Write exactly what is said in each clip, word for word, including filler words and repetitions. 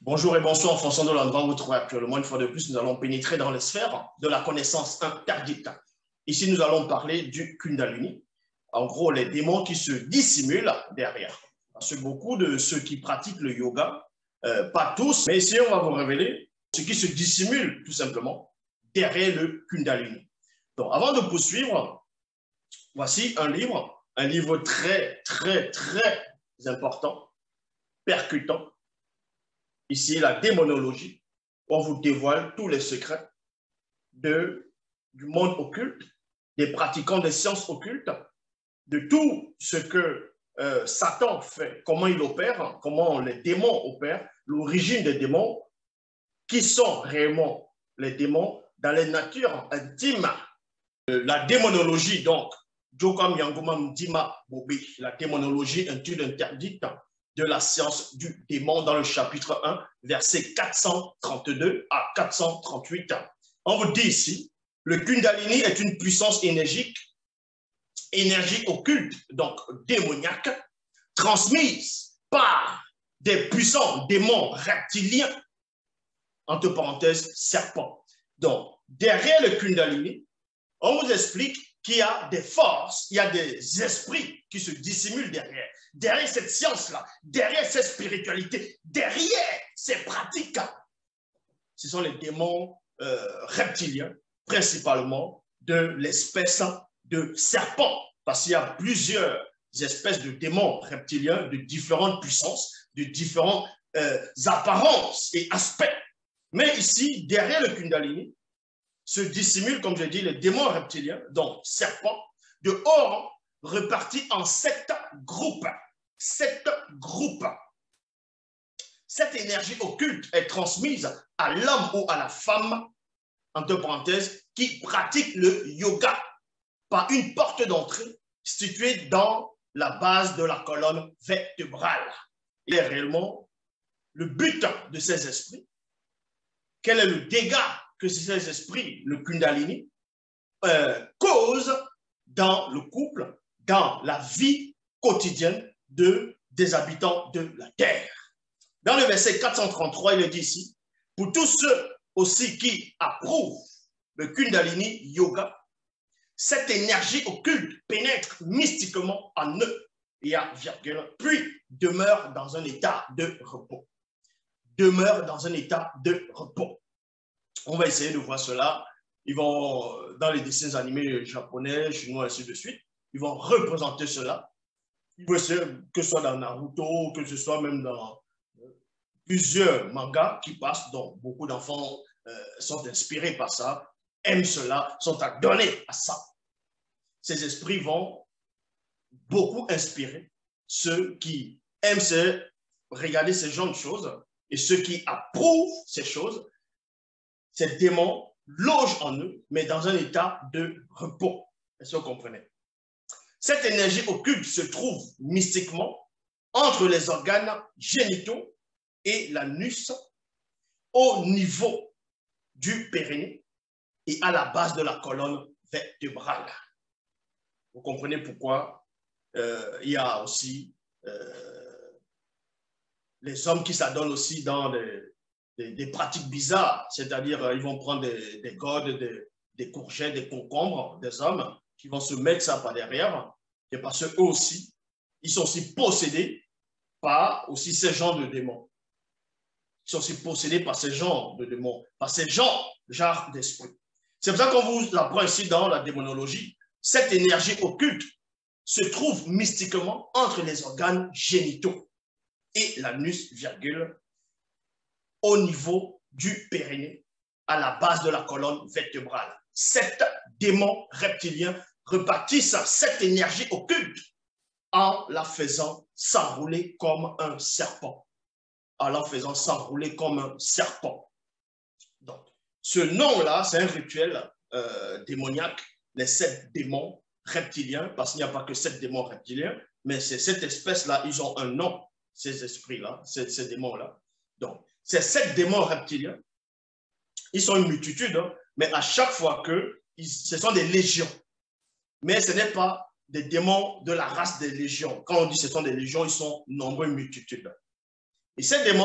Bonjour et bonsoir en fonction de l'endroit où vous vous trouvez actuellement. Une fois de plus, nous allons pénétrer dans les sphères de la connaissance interdite. Ici, nous allons parler du Kundalini. En gros, les démons qui se dissimulent derrière. Parce que beaucoup de ceux qui pratiquent le yoga, euh, pas tous, mais ici, on va vous révéler ce qui se dissimule tout simplement derrière le Kundalini. Donc, avant de poursuivre, voici un livre, un livre très, très, très important, percutant. Ici, la démonologie. On vous dévoile tous les secrets de, du monde occulte, des pratiquants des sciences occultes, de tout ce que euh, Satan fait, comment il opère, comment les démons opèrent, l'origine des démons, qui sont réellement les démons dans les natures intimes. Euh, la démonologie, donc, Jokam Yangumam Dima Bobi, la démonologie, étude interdite de la science du démon dans le chapitre un, versets quatre cent trente-deux à quatre cent trente-huit. On vous dit ici, le Kundalini est une puissance énergique, énergie occulte, donc démoniaque, transmise par des puissants démons reptiliens, entre parenthèses, serpents. Donc, derrière le Kundalini, on vous explique qu'il y a des forces, il y a des esprits qui se dissimulent derrière. Derrière cette science-là, derrière cette spiritualité, derrière ces pratiques, ce sont les démons euh, reptiliens, principalement de l'espèce de serpent. Parce qu'il y a plusieurs espèces de démons reptiliens de différentes puissances, de différentes euh, apparences et aspects. Mais ici, derrière le Kundalini, se dissimulent, comme je dis, les démons reptiliens, donc serpents, de haut repartis en sept groupes. Sept groupes. Cette énergie occulte est transmise à l'homme ou à la femme, entre parenthèses, qui pratique le yoga par une porte d'entrée située dans la base de la colonne vertébrale. Il est réellement le but de ces esprits. Quel est le dégât que ces esprits, le Kundalini, euh, causent dans le couple, dans la vie quotidienne de, des habitants de la terre. Dans le verset quatre cent trente-trois, il est dit ici, pour tous ceux aussi qui approuvent le Kundalini Yoga, cette énergie occulte pénètre mystiquement en eux, et à virgule, puis demeure dans un état de repos. Demeure dans un état de repos. On va essayer de voir cela. Ils vont, dans les dessins animés japonais, chinois, ainsi de suite, ils vont représenter cela. Que ce soit dans Naruto, que ce soit même dans plusieurs mangas qui passent, dont beaucoup d'enfants euh, sont inspirés par ça, aiment cela, sont adonnés à ça. Ces esprits vont beaucoup inspirer ceux qui aiment ces, regarder ces genres de choses et ceux qui approuvent ces choses. Ces démons logent en eux, mais dans un état de repos. Est-ce que vous comprenez? Cette énergie occulte se trouve mystiquement entre les organes génitaux et l'anus, au niveau du périnée et à la base de la colonne vertébrale. Vous comprenez pourquoi euh, il y a aussi euh, les hommes qui s'adonnent aussi dans les Des, des pratiques bizarres, c'est-à-dire euh, ils vont prendre des, des godes, des, des courgettes, des concombres, des hommes qui vont se mettre ça par derrière, et parce qu'eux aussi, ils sont aussi possédés par aussi ces genres de démons. Ils sont aussi possédés par ces genres de démons, par ces genres, genre d'esprit. C'est pour ça qu'on vous apprend ici dans la démonologie, cette énergie occulte se trouve mystiquement entre les organes génitaux et l'anus, virgule, au niveau du périnée, à la base de la colonne vertébrale. Sept démons reptiliens repartissent cette énergie occulte en la faisant s'enrouler comme un serpent. En la faisant s'enrouler comme un serpent. Donc, ce nom-là, c'est un rituel euh, démoniaque, les sept démons reptiliens, parce qu'il n'y a pas que sept démons reptiliens, mais c'est cette espèce-là, ils ont un nom, ces esprits-là, ces, ces démons-là. Donc, ces sept démons reptiliens, ils sont une multitude, hein, mais à chaque fois que, ils, ce sont des légions. Mais ce n'est pas des démons de la race des légions. Quand on dit ce sont des légions, ils sont nombreux, une multitude. Et ces démons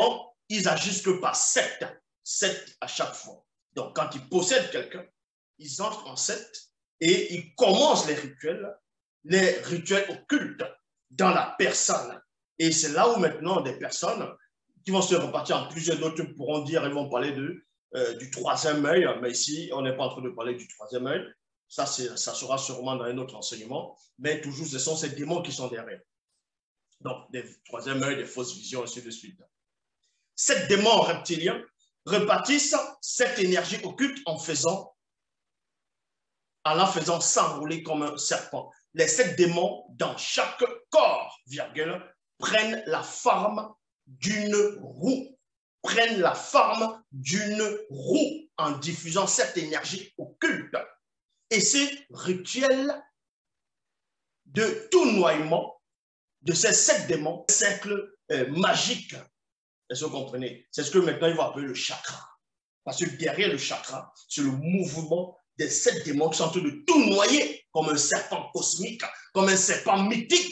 ils agissent que par secte, secte à chaque fois. Donc, quand ils possèdent quelqu'un, ils entrent en secte et ils commencent les rituels, les rituels occultes dans la personne. Et c'est là où maintenant des personnes qui vont se repartir en plusieurs, d'autres pourront dire, ils vont parler de, euh, du troisième œil, mais ici, on n'est pas en train de parler du troisième œil. Ça, ça sera sûrement dans un autre enseignement, mais toujours, ce sont ces démons qui sont derrière. Donc, des troisième œil, des fausses visions, ainsi de suite. Ces démons reptiliens repartissent cette énergie occulte en faisant, en la faisant s'enrouler comme un serpent. Les sept démons, dans chaque corps, virgule, prennent la forme d'une roue, prennent la forme d'une roue en diffusant cette énergie occulte. Et ces rituels de tournoiement de ces sept démons, cercle euh, magique, est-ce que vous comprenez? C'est ce que maintenant ils vont appeler le chakra. Parce que derrière le chakra, c'est le mouvement des sept démons qui sont en train de tout noyer comme un serpent cosmique, comme un serpent mythique.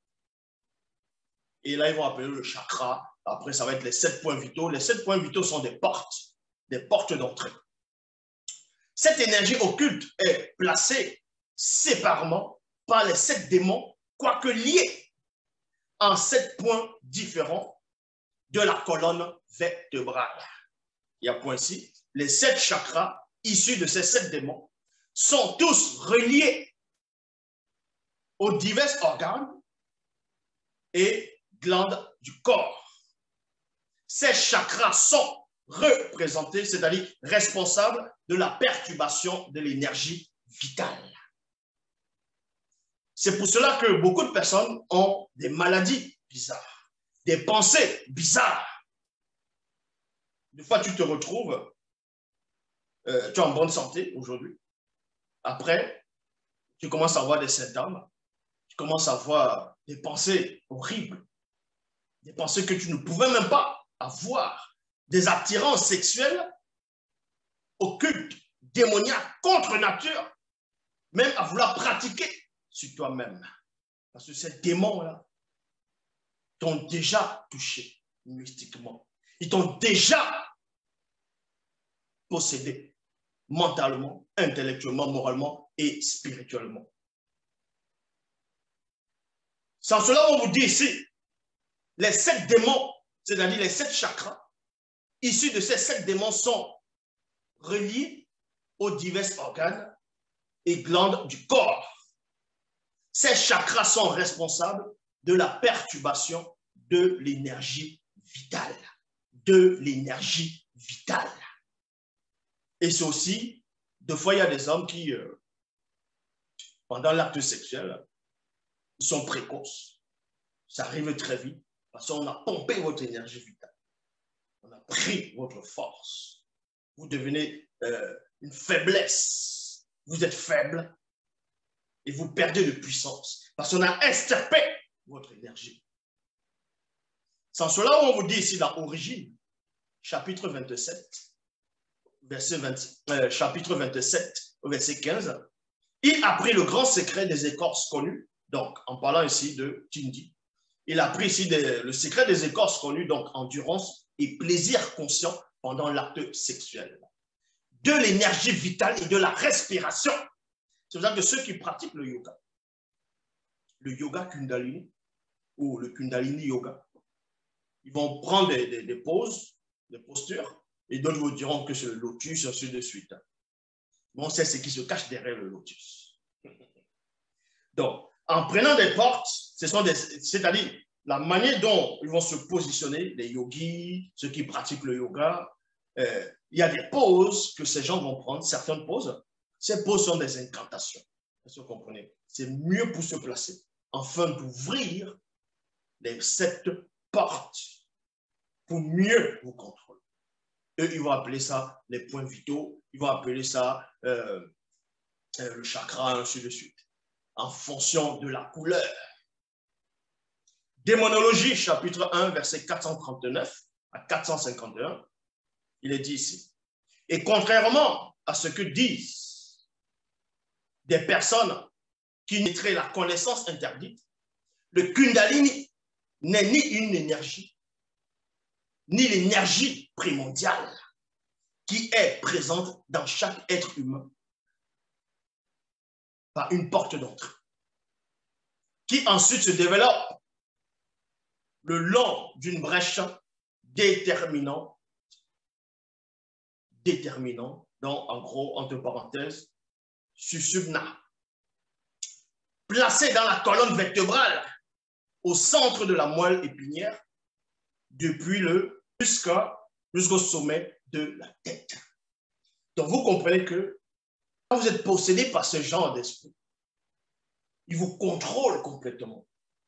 Et là, ils vont appeler le chakra. Après, ça va être les sept points vitaux. Les sept points vitaux sont des portes, des portes d'entrée. Cette énergie occulte est placée séparément par les sept démons, quoique liés en sept points différents de la colonne vertébrale. Il y a un point ici. Les sept chakras issus de ces sept démons sont tous reliés aux divers organes et glandes du corps. Ces chakras sont représentés, c'est-à-dire responsables de la perturbation de l'énergie vitale. C'est pour cela que beaucoup de personnes ont des maladies bizarres, des pensées bizarres. Des fois, tu te retrouves, euh, tu es en bonne santé aujourd'hui. Après, tu commences à avoir des symptômes, tu commences à avoir des pensées horribles, des pensées que tu ne pouvais même pas avoir, des attirances sexuelles occultes, démoniaques, contre nature, même à vouloir pratiquer sur toi-même. Parce que ces démons-là t'ont déjà touché mystiquement. Ils t'ont déjà possédé mentalement, intellectuellement, moralement et spirituellement. Sans cela, on vous dit ici, les sept démons, c'est-à-dire les sept chakras, issus de ces sept démons sont reliés aux divers organes et glandes du corps. Ces chakras sont responsables de la perturbation de l'énergie vitale, de l'énergie vitale. Et c'est aussi, deux fois, il y a des hommes qui, euh, pendant l'acte sexuel, ils sont précoces. Ça arrive très vite parce qu'on a pompé votre énergie vitale. On a pris votre force. Vous devenez euh, une faiblesse. Vous êtes faible et vous perdez de puissance parce qu'on a extirpé votre énergie. Sans cela, on vous dit ici dans Origine, chapitre vingt-sept, verset vingt, euh, chapitre vingt-sept, verset quinze, il a pris le grand secret des écorces connues, donc en parlant ici de Tindi, il a pris ici des, le secret des écorces connues, donc endurance et plaisir conscient pendant l'acte sexuel, de l'énergie vitale et de la respiration. C'est pour ça que ceux qui pratiquent le yoga, le yoga Kundalini ou le Kundalini yoga, ils vont prendre des, des, des poses, des postures, et d'autres vous diront que c'est le lotus, ainsi de suite. Mais on sait ce qui se cache derrière le lotus. Donc, en prenant des portes, ce sont des, c'est-à-dire la manière dont ils vont se positionner, les yogis, ceux qui pratiquent le yoga, euh, il y a des poses que ces gens vont prendre, certaines poses. Ces poses sont des incantations. Est-ce que vous comprenez? C'est mieux pour se placer, afin d'ouvrir les sept portes pour mieux vous contrôler. Eux, ils vont appeler ça les points vitaux, ils vont appeler ça euh, euh, le chakra, ainsi de suite, en fonction de la couleur. Démonologie, chapitre un, verset quatre cent trente-neuf à quatre cent cinquante et un, il est dit ici. Et contrairement à ce que disent des personnes qui nieraient la connaissance interdite, le Kundalini n'est ni une énergie, ni l'énergie primordiale qui est présente dans chaque être humain par une porte d'entrée, qui ensuite se développe le long d'une brèche déterminant, déterminant, donc en gros, entre parenthèses, susumna, placé dans la colonne vertébrale, au centre de la moelle épinière, depuis le jusqu'à jusqu'au sommet de la tête. Donc vous comprenez que quand vous êtes possédé par ce genre d'esprit, il vous contrôle complètement.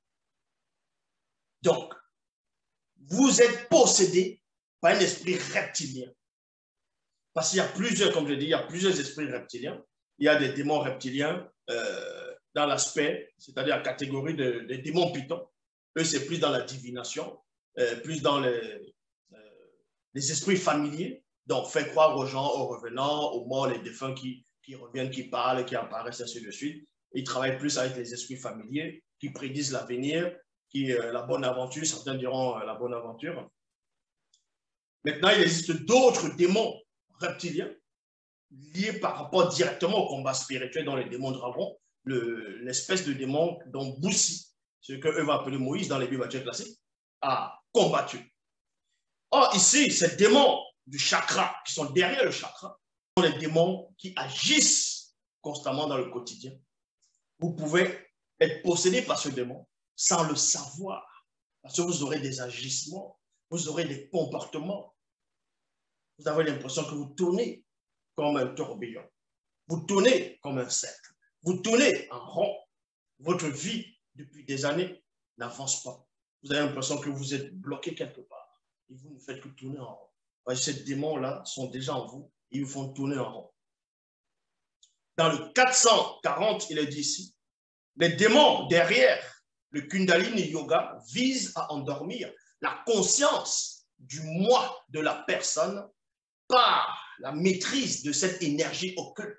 Donc, vous êtes possédé par un esprit reptilien. Parce qu'il y a plusieurs, comme je dis, il y a plusieurs esprits reptiliens. Il y a des démons reptiliens euh, dans l'aspect, c'est-à-dire la catégorie des de démons python. Eux, c'est plus dans la divination, euh, plus dans les, euh, les esprits familiers. Donc, faire croire aux gens, aux revenants, aux morts, les défunts qui, qui reviennent, qui parlent, qui apparaissent, ainsi de suite. Ils travaillent plus avec les esprits familiers qui prédisent l'avenir, qui euh, la bonne aventure, certains diront euh, la bonne aventure. Maintenant, il existe d'autres démons reptiliens liés par rapport directement au combat spirituel dans les démons dragons, l'espèce de démon dont Boussi, ce qu'eux vont appeler Moïse dans les Bibles classiques, a combattu. Or, ici, ces démons du chakra, qui sont derrière le chakra, sont les démons qui agissent constamment dans le quotidien. Vous pouvez être possédé par ce démon sans le savoir, parce que vous aurez des agissements, vous aurez des comportements. Vous avez l'impression que vous tournez comme un tourbillon, vous tournez comme un cercle, vous tournez en rond. Votre vie, depuis des années, n'avance pas. Vous avez l'impression que vous êtes bloqué quelque part et vous ne faites que tourner en rond. Parce que ces démons-là sont déjà en vous et ils vous font tourner en rond. Dans le quatre cent quarante, il est dit ici, les démons derrière le Kundalini Yoga visent à endormir la conscience du moi de la personne par la maîtrise de cette énergie occulte.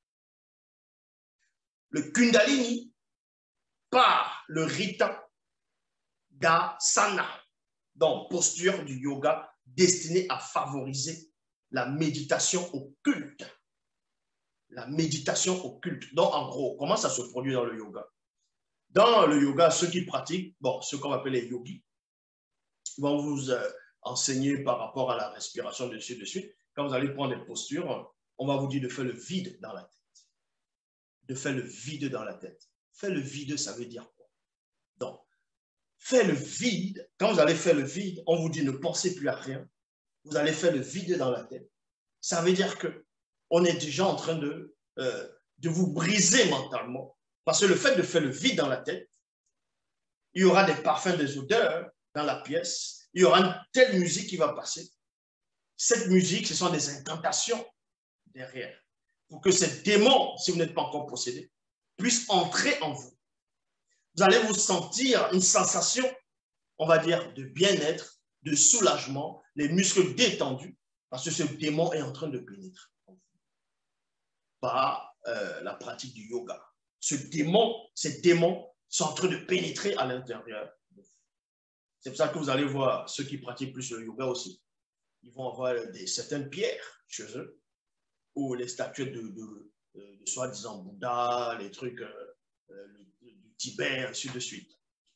Le Kundalini par le Rita d'Asana, donc posture du yoga destinée à favoriser la méditation occulte. La méditation occulte. Donc, en gros, comment ça se produit dans le yoga? Dans le yoga, ceux qui pratiquent, bon, ceux qu'on appelle les yogis, vont vous euh, enseigner par rapport à la respiration de suite de suite. Quand vous allez prendre des postures, on va vous dire de faire le vide dans la tête. De faire le vide dans la tête. Faire le vide, ça veut dire quoi? Donc, faire le vide, quand vous allez faire le vide, on vous dit ne pensez plus à rien. Vous allez faire le vide dans la tête. Ça veut dire que on est déjà en train de, euh, de vous briser mentalement. Parce que le fait de faire le vide dans la tête, il y aura des parfums, des odeurs dans la pièce. Il y aura une telle musique qui va passer. Cette musique, ce sont des incantations derrière. Pour que ces démons, si vous n'êtes pas encore possédés, puissent entrer en vous. Vous allez vous sentir une sensation, on va dire, de bien-être, de soulagement, les muscles détendus, parce que ce démon est en train de pénétrer en vous par euh, la pratique du yoga. Ce démon, ces démons sont en train de pénétrer à l'intérieur. C'est pour ça que vous allez voir ceux qui pratiquent plus le yoga aussi. Ils vont avoir des, certaines pierres chez eux, ou les statuettes de, de, de, de soi-disant Bouddha, les trucs euh, euh, du Tibet, ainsi de suite.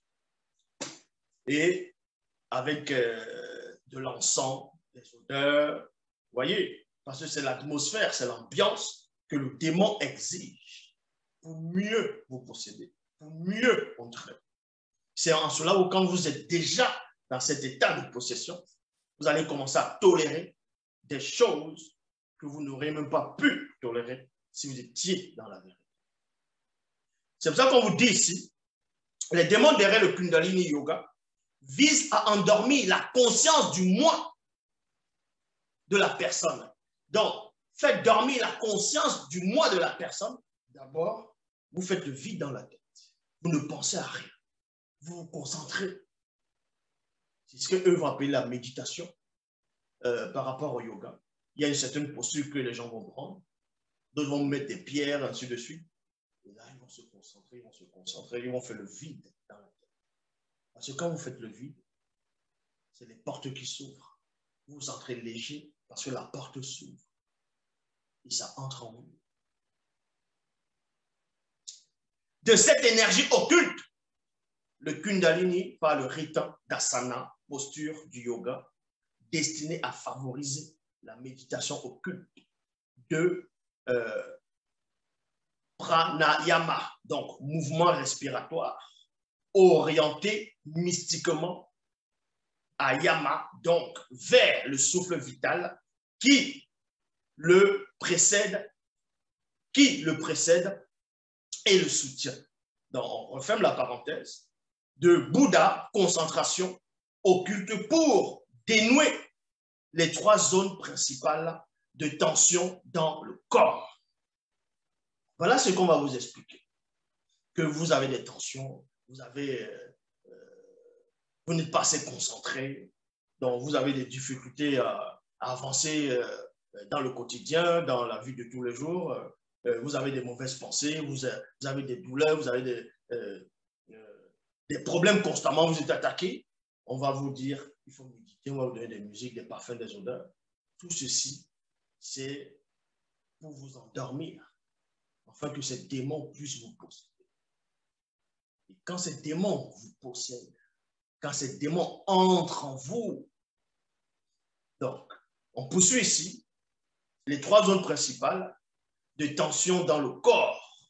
Et avec euh, de l'encens, des odeurs, vous voyez, parce que c'est l'atmosphère, c'est l'ambiance que le démon exige pour mieux vous posséder, pour mieux entrer. C'est en cela où quand vous êtes déjà dans cet état de possession, vous allez commencer à tolérer des choses que vous n'auriez même pas pu tolérer si vous étiez dans la vérité. C'est pour ça qu'on vous dit ici, les démons derrière le Kundalini Yoga visent à endormir la conscience du moi de la personne. Donc, faites dormir la conscience du moi de la personne. D'abord, vous faites le vide dans la tête. Vous ne pensez à rien. Vous vous concentrez. C'est ce qu'eux vont appeler la méditation euh, par rapport au yoga. Il y a une certaine posture que les gens vont prendre. D'autres vont mettre des pierres, ainsi de suite. Et là, ils vont se concentrer, ils vont se concentrer, ils vont faire le vide dans la tête. Parce que quand vous faites le vide, c'est les portes qui s'ouvrent. vous entrez léger parce que la porte s'ouvre et ça entre en vous. De cette énergie occulte, le Kundalini, par le rite d'asana, posture du yoga, destiné à favoriser la méditation occulte de euh, pranayama, donc mouvement respiratoire, orienté mystiquement à yama, donc vers le souffle vital qui le précède, qui le précède et le soutient. Donc, on referme la parenthèse. De Bouddha, concentration occulte pour dénouer les trois zones principales de tension dans le corps. Voilà ce qu'on va vous expliquer. Que vous avez des tensions, vous avez, euh, vous n'êtes pas assez concentré, donc vous avez des difficultés à, à avancer euh, dans le quotidien, dans la vie de tous les jours. Euh, vous avez des mauvaises pensées, vous, vous avez des douleurs, vous avez des, euh, euh, des problèmes constamment, vous êtes attaqué. On va vous dire, il faut méditer, on va vous donner des musiques, des parfums, des odeurs. Tout ceci, c'est pour vous endormir, afin que ces démons puissent vous posséder. Et quand ces démons vous possèdent, quand ces démons entrent en vous, donc, on poursuit ici les trois zones principales de tension dans le corps.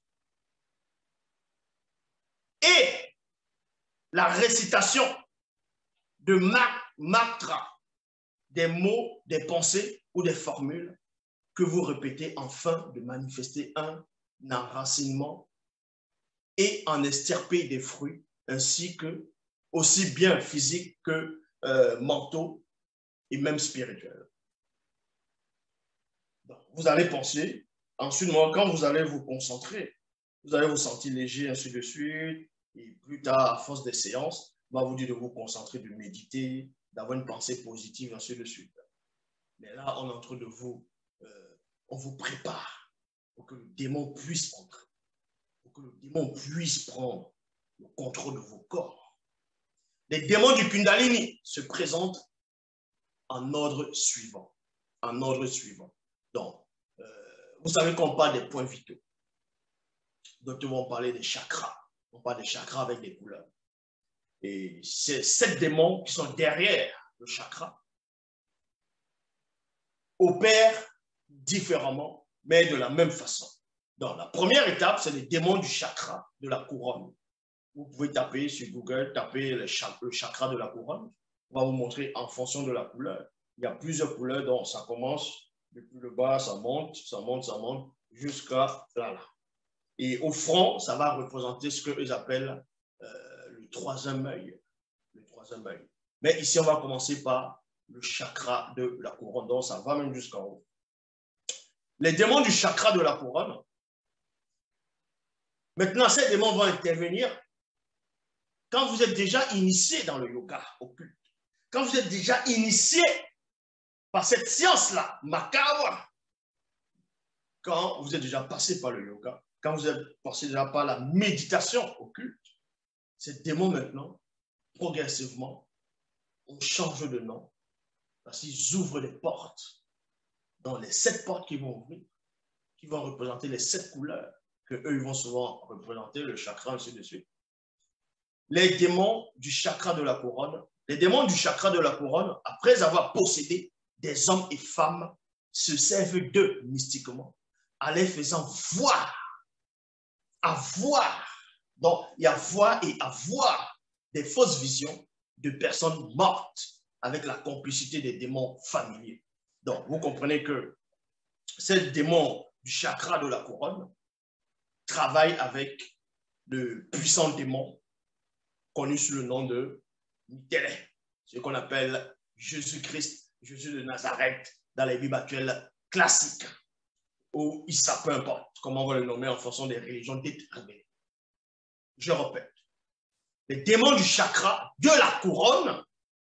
Et la récitation de mantra, des mots, des pensées ou des formules que vous répétez afin de manifester un enracinement et en extirper des fruits, ainsi que aussi bien physiques que euh, mentaux et même spirituels. Donc, vous allez penser, ensuite, moi, quand vous allez vous concentrer, vous allez vous sentir léger, ainsi de suite, et plus tard, à force des séances, on va vous dire de vous concentrer, de méditer, d'avoir une pensée positive, ainsi de suite. Mais là, on est en train de vous, euh, on vous prépare pour que le démon puisse entrer, pour que le démon puisse prendre le contrôle de vos corps. Les démons du Kundalini se présentent en ordre suivant. En ordre suivant. Donc, euh, vous savez qu'on parle des points vitaux. D'autres vont parler des chakras. On parle des chakras avec des couleurs. Et c'est sept démons qui sont derrière le chakra opèrent différemment, mais de la même façon. Donc, la première étape, c'est les démons du chakra de la couronne. Vous pouvez taper sur Google, taper le chakra de la couronne. On va vous montrer en fonction de la couleur. Il y a plusieurs couleurs, donc ça commence depuis le bas, ça monte, ça monte, ça monte, jusqu'à là, là. Et au front, ça va représenter ce qu'eux appellent euh, le troisième œil. Le troisième œil. Mais ici, on va commencer par le chakra de la couronne, donc ça va même jusqu'en haut. Les démons du chakra de la couronne, maintenant, ces démons vont intervenir quand vous êtes déjà initié dans le yoga occulte, quand vous êtes déjà initié par cette science-là, Makawa, quand vous êtes déjà passé par le yoga, quand vous êtes passé déjà par la méditation occulte, ces démons maintenant, progressivement, on change de nom parce qu'ils ouvrent des portes, dans les sept portes qui vont ouvrir, qui vont représenter les sept couleurs que eux ils vont souvent représenter, le chakra, ainsi de suite. Les démons du chakra de la couronne, les démons du chakra de la couronne, après avoir possédé des hommes et femmes, se servent d'eux mystiquement, en les faisant voir, avoir, donc il y a voir et avoir des fausses visions de personnes mortes avec la complicité des démons familiers. Donc, vous comprenez que ces démons du chakra de la couronne travaillent avec le puissant démon connu sous le nom de Mitélet, ce qu'on appelle Jésus-Christ, Jésus de Nazareth, dans les Bibles actuelles classiques, ou Issa, peu importe comment on va le nommer en fonction des religions déterminées. Je répète, les démons du chakra de la couronne,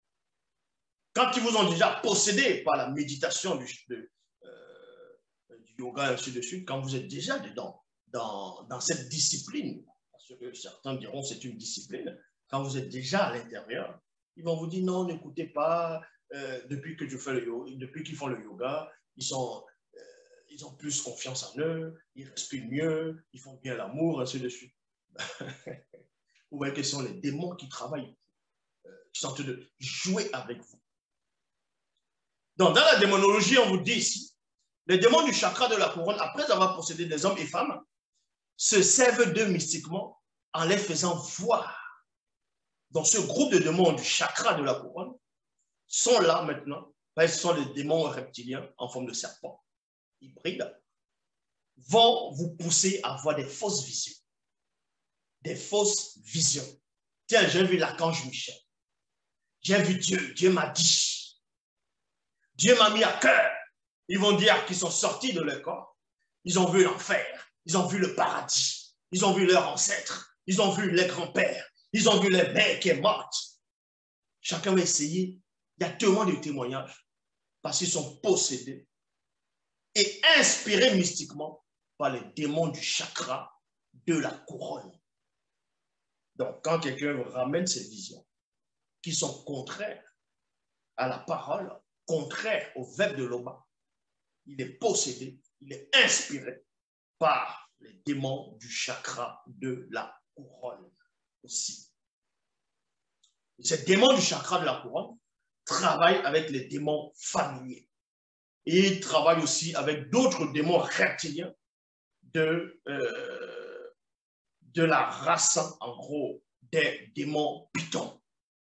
quand ils vous ont déjà possédé par la méditation du, de, euh, du yoga et ainsi de suite, quand vous êtes déjà dedans, dans, dans cette discipline, parce que certains diront c'est une discipline, quand vous êtes déjà à l'intérieur, ils vont vous dire non, n'écoutez pas, euh, depuis que je fais le yoga, depuis qu'ils font le yoga, ils, sont, euh, ils ont plus confiance en eux, ils respirent mieux, ils font bien l'amour, ainsi de suite. Vous voyez que ce sont les démons qui travaillent, euh, qui sont en train de jouer avec vous. Donc, dans la démonologie, on vous dit ici, les démons du chakra de la couronne, après avoir possédé des hommes et femmes, se servent d'eux mystiquement en les faisant voir. Donc, ce groupe de démons du chakra de la couronne sont là maintenant. Ce sont les démons reptiliens en forme de serpent, hybrides, vont vous pousser à avoir des fausses visions. Des fausses visions. Tiens, j'ai vu l'archange Michel. J'ai vu Dieu. Dieu m'a dit. Dieu m'a mis à cœur. Ils vont dire qu'ils sont sortis de leur corps. Ils ont vu l'enfer. Ils ont vu le paradis. Ils ont vu leurs ancêtres. Ils ont vu les grands-pères. Ils ont vu les mères qui sont mortes. Chacun va essayer. Il y a tellement de témoignages parce qu'ils sont possédés et inspirés mystiquement par les démons du chakra de la couronne. Donc, quand quelqu'un ramène ces visions qui sont contraires à la parole, contraires au verbe de l'Oba, il est possédé, il est inspiré par les démons du chakra de la couronne aussi. Et ces démons du chakra de la couronne travaillent avec les démons familiers. Et ils travaillent aussi avec d'autres démons reptiliens de, euh, de la race, en gros, des démons pitons.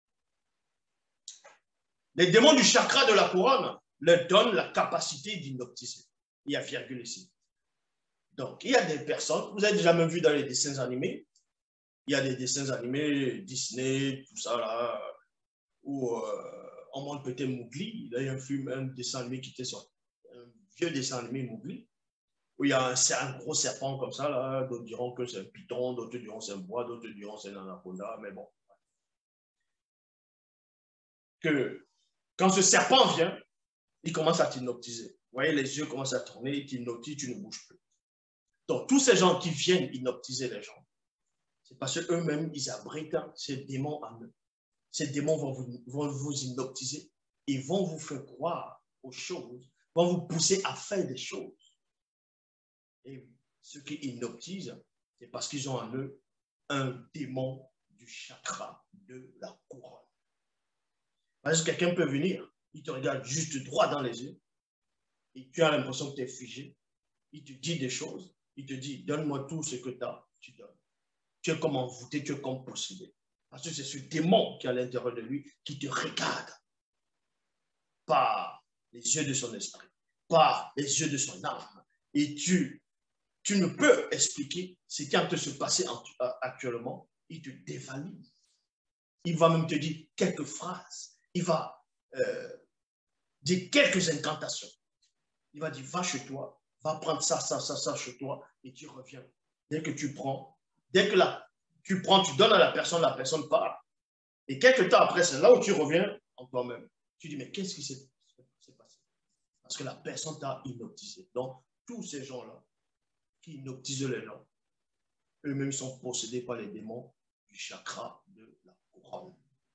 Les démons du chakra de la couronne leur donnent la capacité d'hypnotiser. Il y a virgule ici. Donc, il y a des personnes, vous avez déjà même vu dans les dessins animés, il y a des dessins animés, Disney, tout ça là, où euh, on montre peut-être Mowgli. Il y a un film, un dessin animé qui était sur un vieux dessin animé Mowgli, où il y a un, un gros serpent comme ça, là, d'autres diront que c'est un python, d'autres diront que c'est un bois, d'autres diront que c'est un anaconda, mais bon. Que quand ce serpent vient, il commence à t'hypnotiser. Vous voyez, les yeux commencent à tourner, il t'hypnotise, tu ne bouges plus. Donc, tous ces gens qui viennent hypnotiser les gens, c'est parce qu'eux-mêmes, ils abritent ces démons en eux. Ces démons vont vous, vont vous hypnotiser et vont vous faire croire aux choses, vont vous pousser à faire des choses. Et ceux qui hypnotisent, c'est parce qu'ils ont en eux un démon du chakra de la couronne. Parce que quelqu'un peut venir, il te regarde juste droit dans les yeux et tu as l'impression que tu es figé. Il te dit des choses, il te dit, donne-moi tout ce que tu as, tu donnes. Tu es comme envoûté, tu es comme possédé. Parce que c'est ce démon qui est à l'intérieur de lui qui te regarde par les yeux de son esprit, par les yeux de son âme. Et tu, tu ne peux expliquer ce qui est en train de se passer actuellement. Il te dévalise. Il va même te dire quelques phrases. Il va euh, dire quelques incantations. Il va dire, va chez toi, va prendre ça, ça, ça, ça chez toi, et tu reviens. Dès que tu prends, dès que là, tu prends, tu donnes à la personne, la personne part. Et quelques temps après, c'est là où tu reviens en toi-même. Tu dis, mais qu'est-ce qui s'est passé? Parce que la personne t'a hypnotisé. Donc, tous ces gens-là qui hypnotisent les gens, eux-mêmes sont possédés par les démons du chakra de la couronne.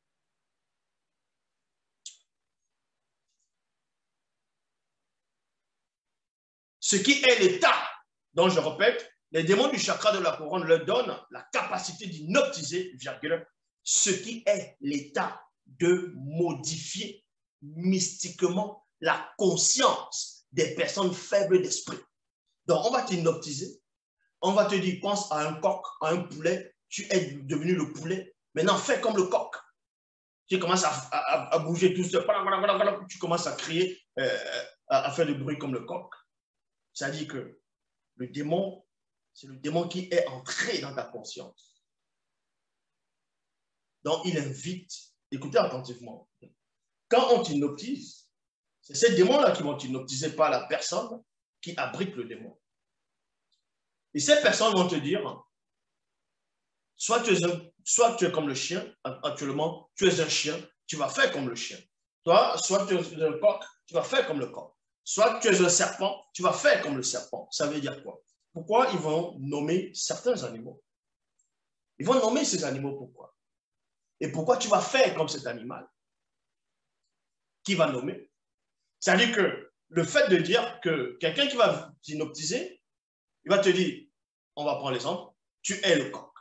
Ce qui est l'état, donc je répète, les démons du chakra de la couronne leur donnent la capacité d'hypnotiser, virgule, ce qui est l'état de modifier mystiquement la conscience des personnes faibles d'esprit. Donc, on va t'hypnotiser, on va te dire, pense à un coq, à un poulet, tu es devenu le poulet, maintenant fais comme le coq. Tu commences à, à, à bouger tout seul, tu commences à crier, euh, à, à faire du bruit comme le coq. C'est-à-dire que le démon, c'est le démon qui est entré dans ta conscience. Donc, il invite, écoutez attentivement, quand on t'hypnotise, c'est ces démons-là qui vont t'hypnotiser par la personne qui abrite le démon. Et ces personnes vont te dire, soit tu es, un, soit tu es comme le chien, actuellement, tu es un chien, tu vas faire comme le chien. Toi, soit tu es un coq, tu vas faire comme le coq. Soit tu es un serpent, tu vas faire comme le serpent. Ça veut dire quoi? Pourquoi ils vont nommer certains animaux? Ils vont nommer ces animaux pourquoi? Et pourquoi tu vas faire comme cet animal? qui va nommer. C'est-à-dire que le fait de dire que quelqu'un qui va t'inoptiser, il va te dire, on va prendre l'exemple, tu es le coq.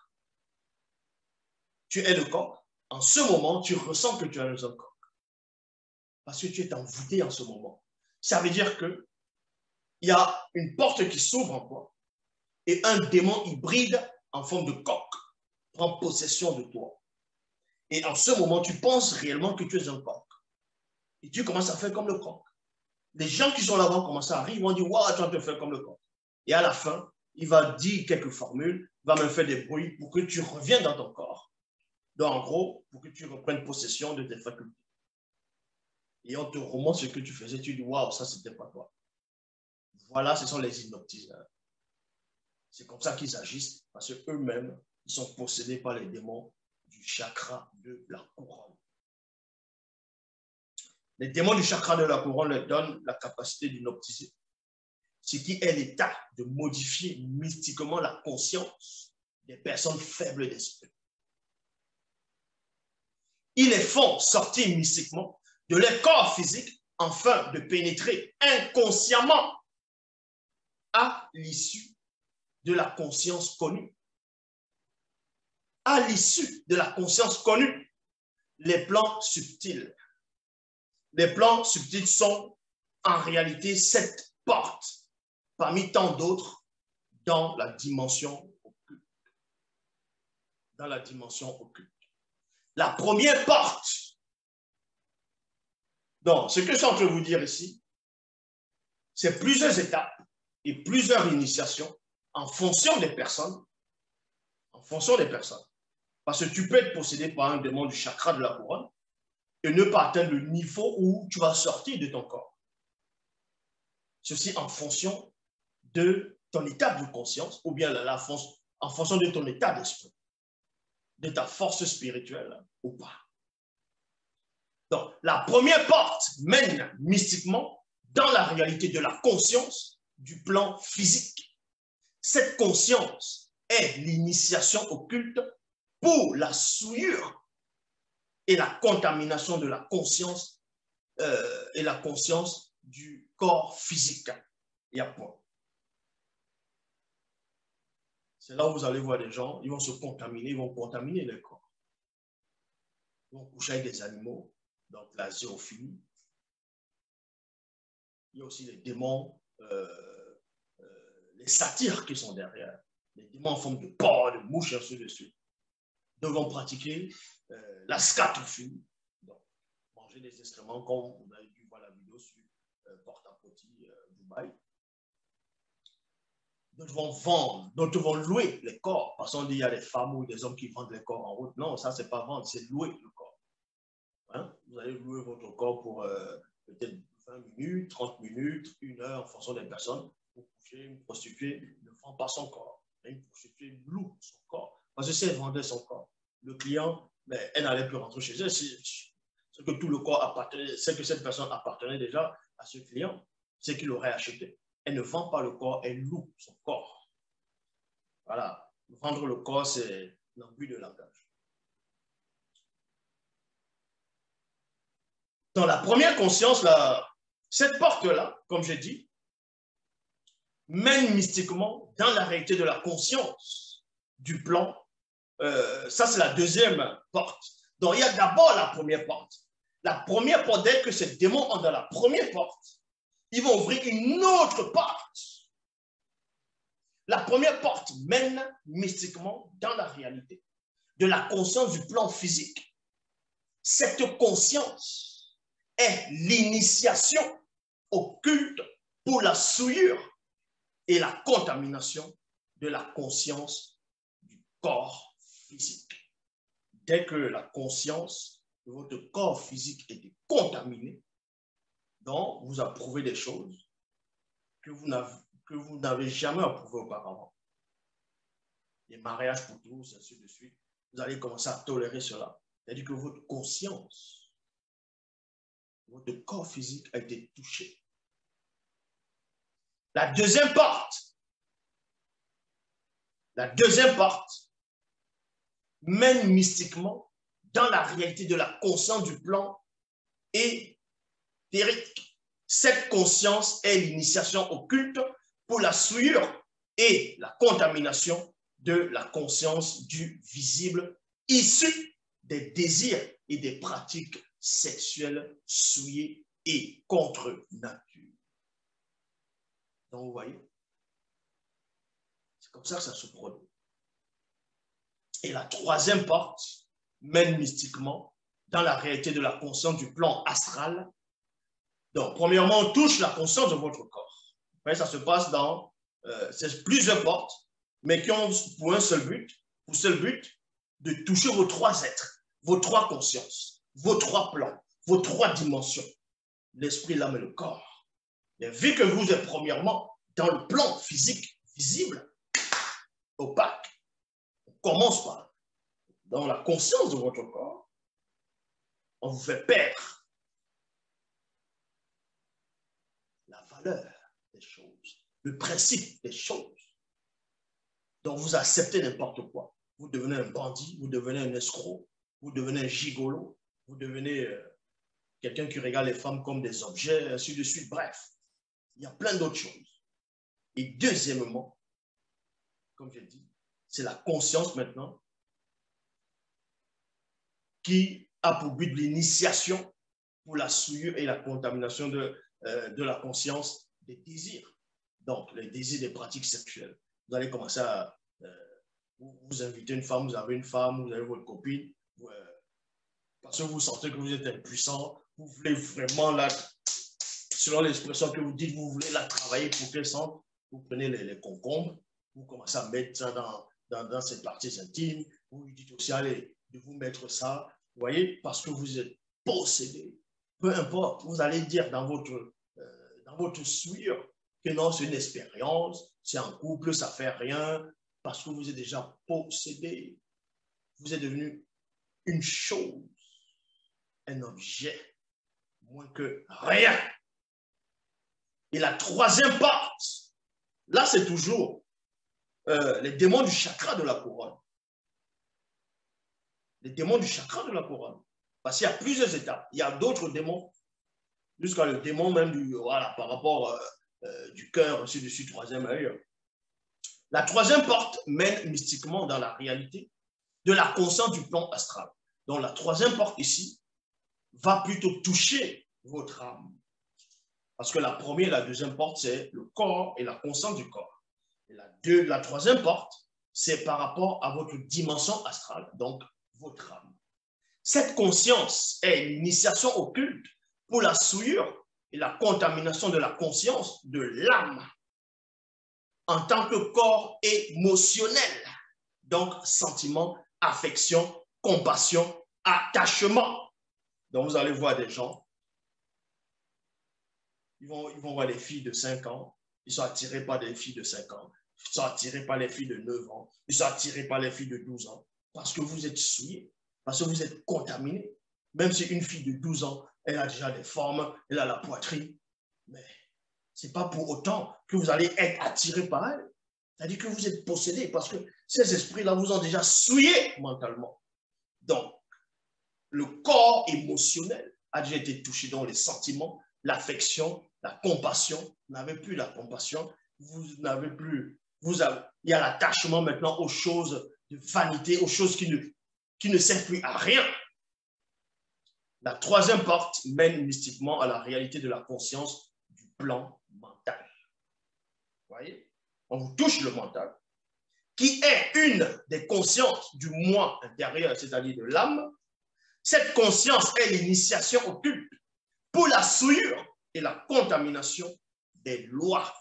Tu es le coq. En ce moment, tu ressens que tu es un coq. Parce que tu es envoûté en ce moment. Ça veut dire que il y a une porte qui s'ouvre en toi et un démon hybride en forme de coq prend possession de toi. Et en ce moment, tu penses réellement que tu es un coq. Et tu commences à faire comme le coq. Les gens qui sont là-bas commencent à rire, ils vont dire, waouh, tu vas te faire comme le coq. Et à la fin, il va dire quelques formules, va me faire des bruits pour que tu reviennes dans ton corps. Donc, en gros, pour que tu reprennes possession de tes facultés. Et on te remonte ce que tu faisais, tu dis, waouh, ça, c'était pas toi. Voilà, ce sont les hypnotiseurs. C'est comme ça qu'ils agissent, parce qu'eux-mêmes, ils sont possédés par les démons du chakra de la couronne. Les démons du chakra de la couronne leur donnent la capacité d'hypnotiser, ce qui est l'état de modifier mystiquement la conscience des personnes faibles d'esprit. Ils les font sortir mystiquement de leur corps physique afin de pénétrer inconsciemment à l'issue de la conscience connue. À l'issue de la conscience connue, les plans subtils. Les plans subtils sont en réalité sept portes parmi tant d'autres dans la dimension occulte. Dans la dimension occulte. La première porte. Donc, ce que je suis en train de vous dire ici, c'est plusieurs étapes et plusieurs initiations en fonction des personnes. En fonction des personnes. Parce que tu peux être possédé par un démon du chakra de la couronne et ne pas atteindre le niveau où tu vas sortir de ton corps. Ceci en fonction de ton état de conscience ou bien la, la, en fonction de ton état d'esprit, de ta force spirituelle ou pas. Donc, la première porte mène mystiquement dans la réalité de la conscience du plan physique. Cette conscience est l'initiation occulte pour la souillure et la contamination de la conscience euh, et la conscience du corps physique. Il y a point. C'est là où vous allez voir des gens, ils vont se contaminer, ils vont contaminer le corps. Ils vont coucher avec des animaux, donc la zoophilie. Il y a aussi les démons, euh, euh, les satyres qui sont derrière, les démons en forme de porc, de mouche, et ainsi de suite. Ils vont pratiquer euh, la scatophilie, donc manger des excréments comme vous avez dû voir la vidéo sur euh, Porte-à-Poti, euh, Dubaï. D'autres vont vendre, d'autres vont louer les corps. Parce qu'on dit qu'il y a des femmes ou des hommes qui vendent les corps en route. Non, ça, c'est pas vendre, c'est louer le corps. Hein? Vous allez louer votre corps pour euh, peut-être vingt minutes, trente minutes, une heure, en fonction des personnes. Pour coucher, une prostituée ne vend pas son corps. Une prostituée loue son corps. Parce que si elle vendait son corps, le client, ben, elle n'allait plus rentrer chez elle. C'est que tout le corps appartenait, c'est que cette personne appartenait déjà à ce client, c'est qu'il aurait acheté. Elle ne vend pas le corps, elle loue son corps. Voilà. Vendre le corps, c'est l'abus de langage. Dans la première conscience, là, cette porte-là, comme j'ai dit, mène mystiquement dans la réalité de la conscience du plan. Euh, ça, c'est la deuxième porte. Donc, il y a d'abord la première porte. La première porte, dès que ces démons entrent dans la première porte, ils vont ouvrir une autre porte. La première porte mène mystiquement dans la réalité de la conscience du plan physique. Cette conscience est l'initiation occulte pour la souillure et la contamination de la conscience du corps physique. Dès que la conscience de votre corps physique est contaminée, donc vous approuvez des choses que vous n'avez jamais approuvées auparavant. Les mariages pour tous, ainsi de suite. Vous allez commencer à tolérer cela. C'est-à-dire que votre conscience, votre corps physique a été touché. La deuxième porte, la deuxième porte mène mystiquement dans la réalité de la conscience du plan et ésotérique. Cette conscience est l'initiation occulte pour la souillure et la contamination de la conscience du visible issue des désirs et des pratiques sexuelles souillées et contre nature. Donc, vous voyez, c'est comme ça que ça se produit. Et la troisième porte mène mystiquement dans la réalité de la conscience du plan astral. Donc, premièrement, on touche la conscience de votre corps. Vous voyez, ça se passe dans euh, plusieurs portes, mais qui ont pour un seul but, pour seul but, de toucher vos trois êtres, vos trois consciences, vos trois plans, vos trois dimensions, l'esprit, l'âme et le corps. Et vu que vous êtes premièrement dans le plan physique visible, opaque, on commence par dans la conscience de votre corps, on vous fait perdre la valeur des choses, le principe des choses. Donc vous acceptez n'importe quoi. Vous devenez un bandit, vous devenez un escroc, vous devenez un gigolo, vous devenez euh, quelqu'un qui regarde les femmes comme des objets, ainsi de suite. Bref, il y a plein d'autres choses. Et deuxièmement, comme j'ai dit, c'est la conscience maintenant qui a pour but l'initiation pour la souillure et la contamination de, euh, de la conscience des désirs. Donc, les désirs des pratiques sexuelles. Vous allez commencer à euh, vous, vous inviter une femme, vous avez une femme, vous avez votre copine, vous, euh, parce que vous sentez que vous êtes impuissant, vous voulez vraiment la, selon l'expression que vous dites, vous voulez la travailler pour qu'elle sente, vous prenez les, les concombres, vous commencez à mettre ça dans, dans, dans ces parties intimes, vous lui dites aussi, allez, de vous mettre ça, vous voyez, parce que vous êtes possédé. Peu importe, vous allez dire dans votre, euh, dans votre souillure que non, c'est une expérience, c'est un couple, ça ne fait rien, parce que vous êtes déjà possédé. Vous êtes devenu une chose, un objet, moins que rien. Et la troisième partie, là, c'est toujours euh, les démons du chakra de la couronne. Les démons du chakra de la couronne. Parce qu'il y a plusieurs étapes. Il y a d'autres démons, jusqu'à le démon même du, voilà, par rapport euh, euh, du cœur, ainsi de suite, troisième œil. La troisième porte mène mystiquement dans la réalité de la conscience du plan astral. Donc la troisième porte ici va plutôt toucher votre âme. Parce que la première et la deuxième porte, c'est le corps et la conscience du corps. Et la, deux, la troisième porte, c'est par rapport à votre dimension astrale, donc votre âme. Cette conscience est l'initiation occulte pour la souillure et la contamination de la conscience de l'âme en tant que corps émotionnel. Donc, sentiment, affection, compassion, attachement. Donc, vous allez voir des gens, ils vont, ils vont voir les filles de cinq ans, ils sont attirés par des filles de cinq ans, ils sont attirés par les filles de neuf ans, ils sont attirés par les filles de douze ans, parce que vous êtes souillés, parce que vous êtes contaminé. Même si une fille de douze ans, elle a déjà des formes, elle a la poitrine, mais ce n'est pas pour autant que vous allez être attiré par elle. C'est-à-dire que vous êtes possédé, parce que ces esprits-là vous ont déjà souillé mentalement. Donc, le corps émotionnel a déjà été touché dans les sentiments, l'affection, la compassion. Vous n'avez plus la compassion, vous n'avez plus, vous avez, il y a l'attachement maintenant aux choses de vanité, aux choses qui ne, qui ne servent plus à rien. La troisième porte mène mystiquement à la réalité de la conscience du plan mental. Vous voyez? On vous touche le mental, qui est une des consciences du moi intérieur, c'est-à-dire de l'âme. Cette conscience est l'initiation occulte pour la souillure et la contamination des lois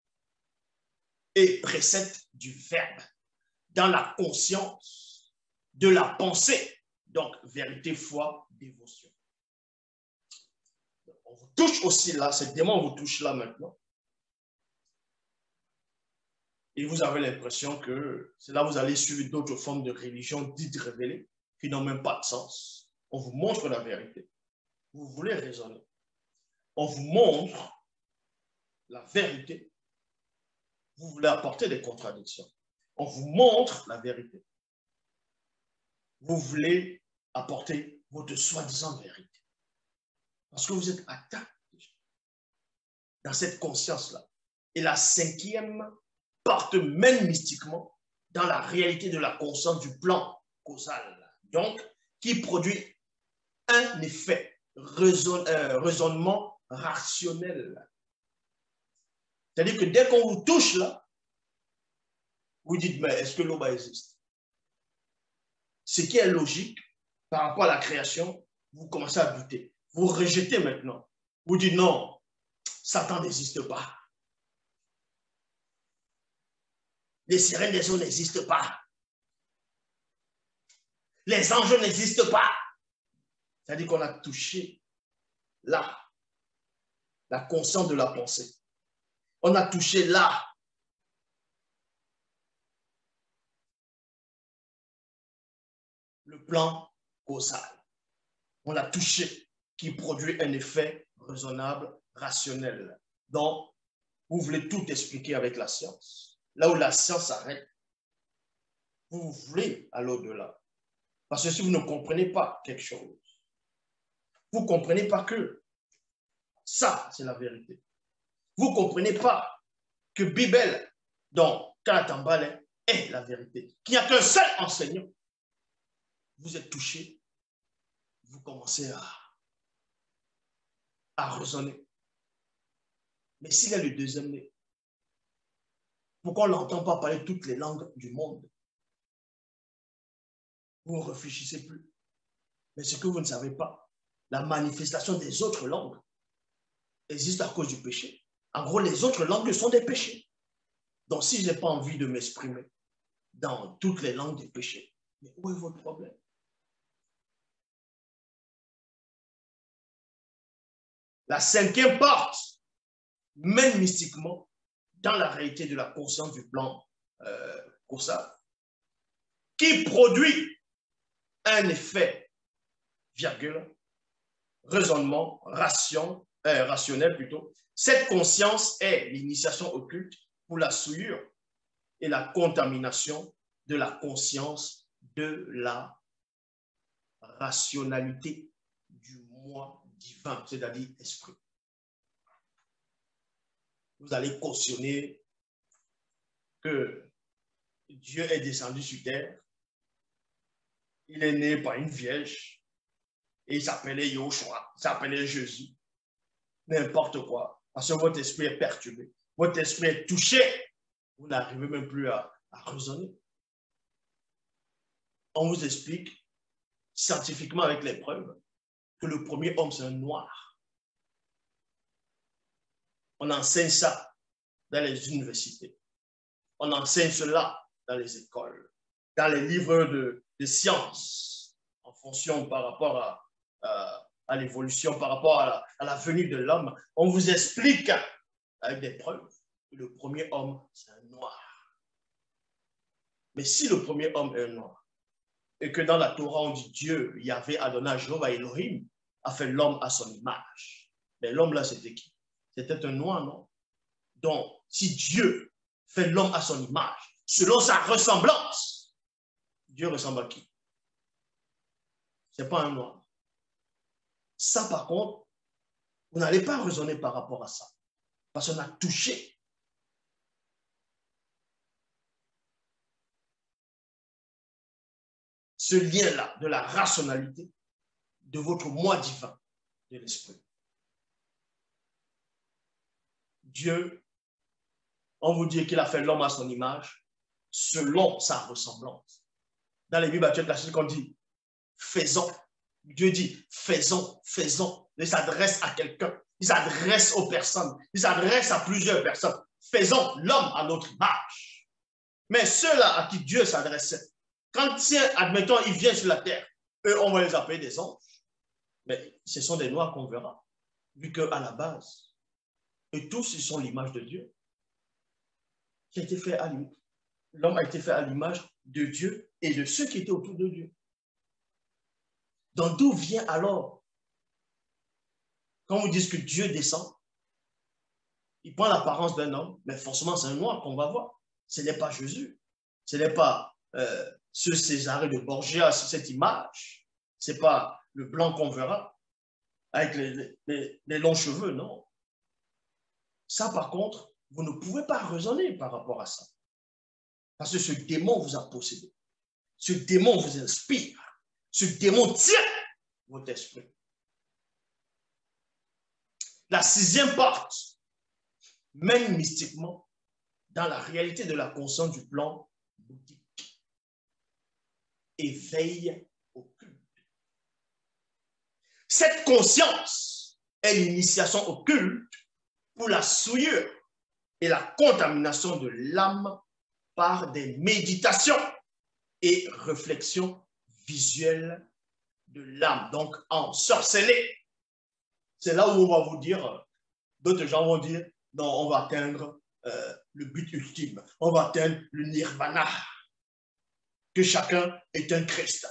et préceptes du verbe dans la conscience de la pensée. Donc, vérité, foi, dévotion. On vous touche aussi là, ces démons vous touchent là maintenant. Et vous avez l'impression que c'est là que vous allez suivre d'autres formes de religion dites révélées qui n'ont même pas de sens. On vous montre la vérité. Vous voulez raisonner. On vous montre la vérité. Vous voulez apporter des contradictions. On vous montre la vérité. Vous voulez apporter votre soi-disant vérité. Parce que vous êtes atteint dans cette conscience-là. Et la cinquième porte même mystiquement dans la réalité de la conscience du plan causal. Donc, qui produit un effet, raison, euh, raisonnement rationnel. C'est-à-dire que dès qu'on vous touche là, vous dites, mais est-ce que l'eau existe? Ce qui est logique par rapport à la création, vous commencez à douter. Vous rejetez maintenant. Vous dites non, Satan n'existe pas. Les sirènes des eaux n'existent pas. Les anges n'existent pas. C'est-à-dire qu'on a touché là, la conscience de la pensée. On a touché là, le plan causal. On a touché qui produit un effet raisonnable, rationnel. Donc, vous voulez tout expliquer avec la science. Là où la science s'arrête, vous voulez aller au-delà. Parce que si vous ne comprenez pas quelque chose, vous ne comprenez pas que ça, c'est la vérité. Vous ne comprenez pas que Bible, donc Kalatambale, est la vérité. Qu'il n'y a qu'un seul enseignant. Vous êtes touché, vous commencez à, à raisonner. Mais s'il est le deuxième né, pourquoi on n'entend pas parler toutes les langues du monde? Vous ne réfléchissez plus. Mais ce que vous ne savez pas, la manifestation des autres langues existe à cause du péché. En gros, les autres langues sont des péchés. Donc, si je n'ai pas envie de m'exprimer dans toutes les langues des péchés, mais où est votre problème? La cinquième porte mène mystiquement dans la réalité de la conscience du plan euh, causal, qui produit un effet, virgule, raisonnement, ration, euh, rationnel plutôt. Cette conscience est l'initiation occulte pour la souillure et la contamination de la conscience de la rationalité du moi divin, c'est-à-dire esprit. Vous allez cautionner que Dieu est descendu sur terre, il est né par une vierge, et il s'appelait Yoshua, il s'appelait Jésus. N'importe quoi, parce que votre esprit est perturbé, votre esprit est touché, vous n'arrivez même plus à, à raisonner. On vous explique scientifiquement avec les preuves que le premier homme, c'est un noir. On enseigne ça dans les universités. On enseigne cela dans les écoles, dans les livres de, de sciences, en fonction par rapport à, à, à l'évolution, par rapport à la, à la venue de l'homme. On vous explique avec des preuves que le premier homme, c'est un noir. Mais si le premier homme est un noir, et que dans la Torah, on dit Dieu, Yahvé, Adonai, Jéhovah, Elohim, a fait l'homme à son image. Mais l'homme là, c'était qui? C'était un noir, non? Donc, si Dieu fait l'homme à son image, selon sa ressemblance, Dieu ressemble à qui? Ce n'est pas un noir. Ça, par contre, vous n'allez pas raisonner par rapport à ça. Parce qu'on a touché. Ce lien-là de la rationalité de votre moi divin de l'esprit. Dieu, on vous dit qu'il a fait l'homme à son image, selon sa ressemblance. Dans les Bibles classiques, on dit faisons. Dieu dit faisons, faisons. Il s'adresse à quelqu'un, il s'adresse aux personnes, il s'adresse à plusieurs personnes. Faisons l'homme à notre image. Mais ceux-là à qui Dieu s'adressait, quand, admettons, ils viennent sur la terre, eux, on va les appeler des anges. Mais ce sont des noirs qu'on verra, vu qu'à la base, et tous, ils sont l'image de Dieu. Qui a été fait à l'image. L'homme a été fait à l'image de Dieu et de ceux qui étaient autour de Dieu. Donc, d'où vient alors, quand vous dites que Dieu descend, il prend l'apparence d'un homme, mais forcément, c'est un noir qu'on va voir. Ce n'est pas Jésus. Ce n'est pas euh, ce Césarée de Borgia, cette image. Ce n'est pas le blanc qu'on verra avec les, les, les longs cheveux, non. Ça, par contre, vous ne pouvez pas raisonner par rapport à ça. Parce que ce démon vous a possédé. Ce démon vous inspire. Ce démon tient votre esprit. La sixième porte mène mystiquement dans la réalité de la conscience du plan bouddhique et veille au culte. Cette conscience est l'initiation au culte pour la souillure et la contamination de l'âme par des méditations et réflexions visuelles de l'âme. Donc, ensorceler. C'est là où on va vous dire, d'autres gens vont dire, non, on va atteindre euh, le but ultime. On va atteindre le nirvana. Que chacun est un Christ.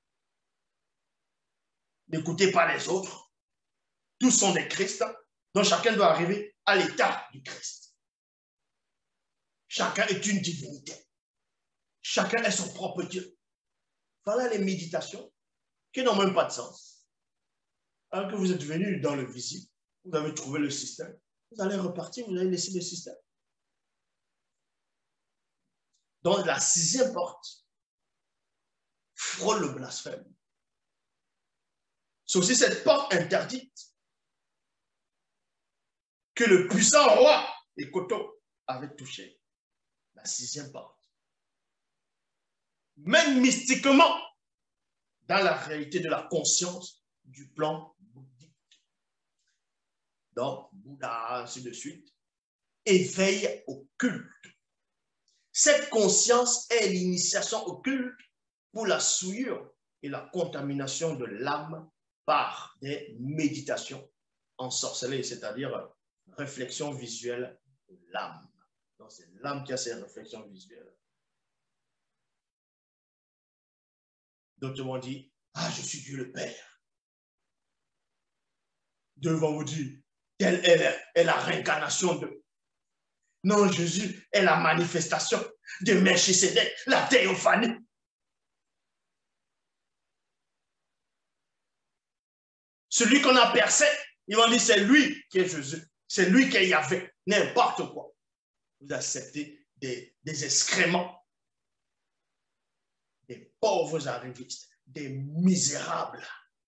N'écoutez pas les autres. Tous sont des Christ. Donc, chacun doit arriver à l'état du Christ. Chacun est une divinité. Chacun est son propre Dieu. Voilà les méditations qui n'ont même pas de sens. Alors que vous êtes venu dans le visible, vous avez trouvé le système, vous allez repartir, vous allez laisser le système. Donc la sixième porte frôle le blasphème. C'est aussi cette porte interdite que le puissant roi et Koto avait touché. La sixième porte. Même mystiquement, dans la réalité de la conscience du plan bouddhique. Donc, Bouddha, ainsi de suite, éveille au culte. Cette conscience est l'initiation au culte pour la souillure et la contamination de l'âme par des méditations ensorcelées, c'est-à-dire réflexion visuelle de l'âme. Donc, c'est l'âme qui a ces réflexions visuelles. D'autres m'ont dit, ah, je suis Dieu le Père. Dieu va vous dire, telle est la, est la réincarnation de. Non, Jésus est la manifestation de Melchisédek, la théophanie. Celui qu'on a percé, ils vont dire, c'est lui qui est Jésus. C'est lui qui est Yahvé. N'importe quoi. Vous acceptez des, des excréments. Des pauvres arrivistes, des misérables,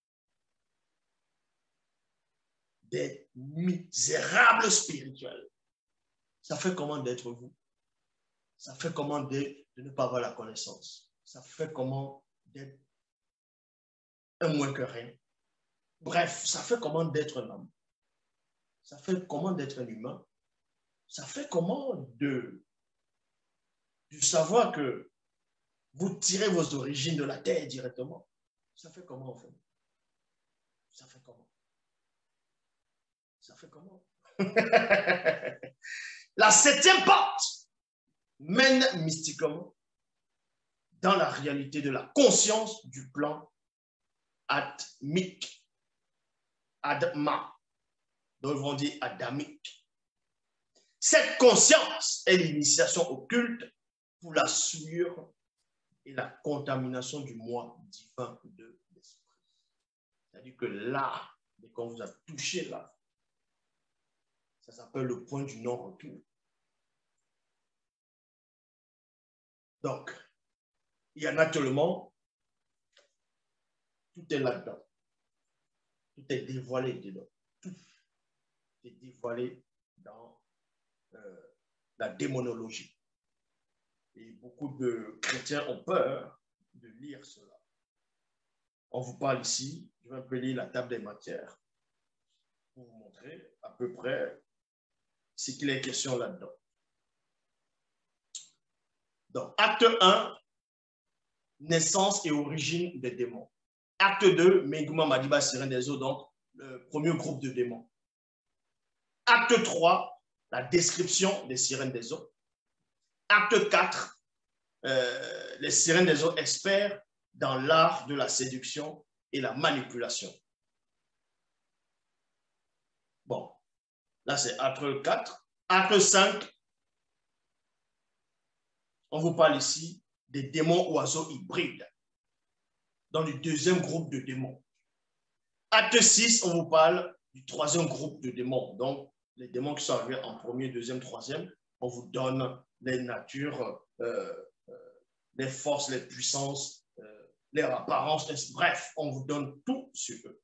des misérables spirituels. Ça fait comment d'être vous? Ça fait comment de, de ne pas avoir la connaissance? Ça fait comment d'être un moins que rien? Bref, ça fait comment d'être un homme? Ça fait comment d'être un humain? Ça fait comment de, de savoir que vous tirez vos origines de la terre directement. Ça fait comment, en fait? Ça fait comment? Ça fait comment? La septième porte mène mystiquement dans la réalité de la conscience du plan atmique. Adma. Donc, ils vont dire adamique. Cette conscience est l'initiation au culte pour la souillure et la contamination du moi divin de l'esprit. C'est-à-dire que là, dès qu'on vous a touché là, ça s'appelle le point du non-retour. Donc, il y en a tellement, tout est là-dedans. Tout est dévoilé dedans. Tout est dévoilé dans euh, la démonologie. Et beaucoup de chrétiens ont peur de lire cela. On vous parle ici, je vais un peu lire la table des matières pour vous montrer à peu près ce qu'il est question là-dedans. Donc, acte un, naissance et origine des démons. Acte deux, Menguma Madiba Sirène des eaux, donc le premier groupe de démons. Acte trois, la description des sirènes des eaux. Acte quatre, euh, les sirènes des eaux experts dans l'art de la séduction et la manipulation. Bon, là c'est acte quatre. Acte cinq, on vous parle ici des démons oiseaux hybrides dans le deuxième groupe de démons. Acte six, on vous parle du troisième groupe de démons, donc les démons qui sont arrivés en premier, deuxième, troisième, on vous donne les natures, euh, euh, les forces, les puissances, euh, les apparences, bref, on vous donne tout sur eux.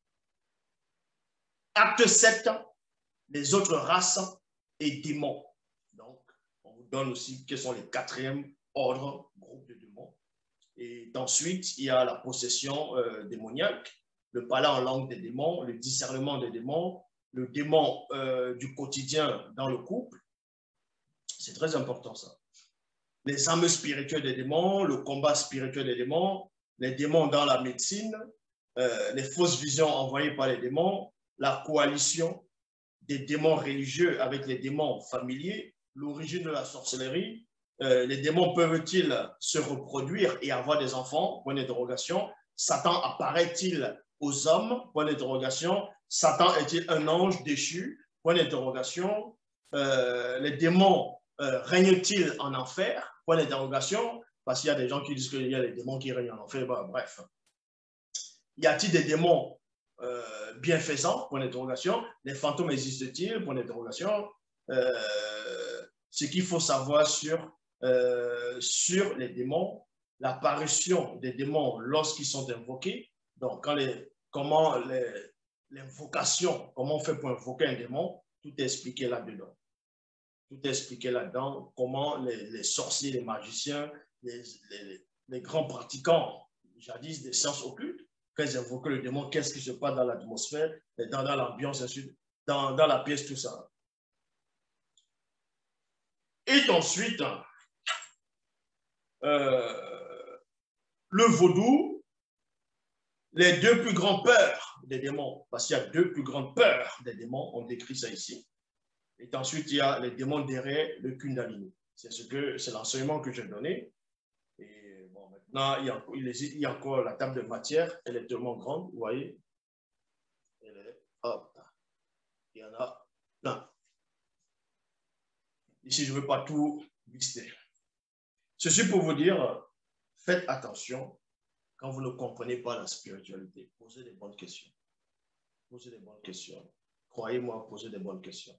Acte sept, les autres races et démons. Donc, on vous donne aussi quels sont les quatrièmes ordres, groupes de démons. Et ensuite, il y a la possession euh, démoniaque, le parler en langue des démons, le discernement des démons, le démon euh, du quotidien dans le couple. C'est très important ça. Les âmes spirituelles des démons, le combat spirituel des démons, les démons dans la médecine, euh, les fausses visions envoyées par les démons, la coalition des démons religieux avec les démons familiers, l'origine de la sorcellerie, euh, les démons peuvent-ils se reproduire et avoir des enfants? Point d'interrogation. Satan apparaît-il aux hommes? Point d'interrogation. Satan est-il un ange déchu? Point d'interrogation. Euh, les démons euh, règnent-ils en enfer? Point d'interrogation. Parce qu'il y a des gens qui disent qu'il y a des démons qui règnent en enfer. Bah, bref. Y a-t-il des démons euh, bienfaisants? Point d'interrogation. Les fantômes existent-ils? Point d'interrogation. Euh, ce qu'il faut savoir sur, euh, sur les démons, l'apparition des démons lorsqu'ils sont invoqués. Donc, quand les, comment l'invocation, comment on fait pour invoquer un démon, tout est expliqué là-dedans. Tout est expliqué là-dedans, comment les, les sorciers, les magiciens, les, les, les grands pratiquants, jadis des sciences occultes, quand ils invoquent le démon, qu'est-ce qui se passe dans l'atmosphère, dans, dans l'ambiance, dans, dans la pièce, tout ça. Et ensuite, euh, le vaudou, les deux plus grandes peurs des démons, parce qu'il y a deux plus grandes peurs des démons, on décrit ça ici. Et ensuite, il y a les démons derrière le Kundalini. C'est ce que, c'est l'enseignement que j'ai donné. Et bon, maintenant, il y, a, il y a encore la table de matière, elle est tellement grande, vous voyez. Elle est, hop, il y en a plein. Ici, je ne veux pas tout lister. Ceci pour vous dire, faites attention quand vous ne comprenez pas la spiritualité. Posez des bonnes questions. Posez des bonnes questions. Croyez-moi, posez des bonnes questions.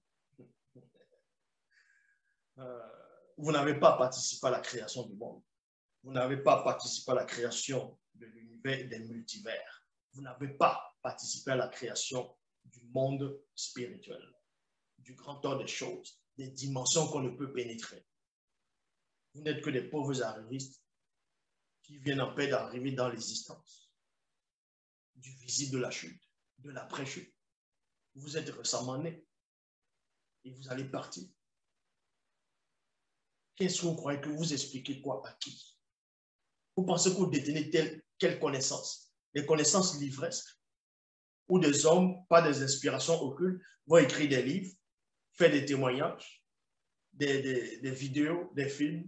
Euh, vous n'avez pas participé à la création du monde. Vous n'avez pas participé à la création de l'univers et des multivers. Vous n'avez pas participé à la création du monde spirituel, du grand ordre des choses, des dimensions qu'on ne peut pénétrer. Vous n'êtes que des pauvres arrivistes qui viennent en paix d'arriver dans l'existence, du visible de la chute, de l'après-chute. Vous êtes récemment nés et vous allez partir. Qu'est-ce que vous croyez que vous expliquez quoi à qui? Vous pensez que vous détenez telle, quelle connaissance? Les connaissances livresques, où des hommes, pas des inspirations occultes, vont écrire des livres, faire des témoignages, des, des, des vidéos, des films.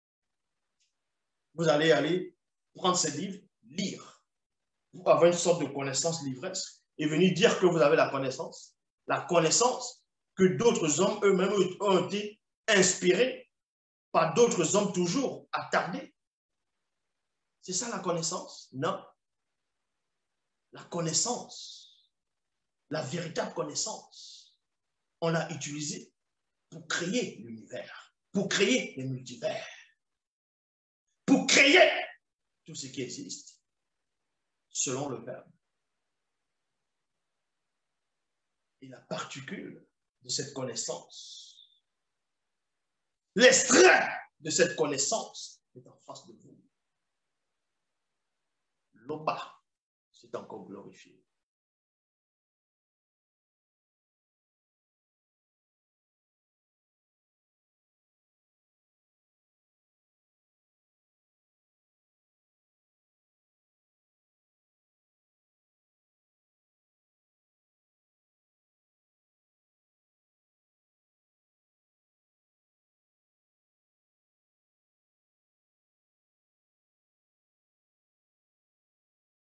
Vous allez aller prendre ces livres, lire, pour avoir une sorte de connaissance livresque et venir dire que vous avez la connaissance. La connaissance que d'autres hommes eux-mêmes ont été inspirés par d'autres hommes toujours attardés. C'est ça la connaissance? Non. La connaissance, la véritable connaissance, on l'a utilisée pour créer l'univers, pour créer les multivers, pour créer tout ce qui existe selon le Verbe. Et la particule de cette connaissance, l'extrait de cette connaissance est en face de vous. L'Oba s'est encore glorifié.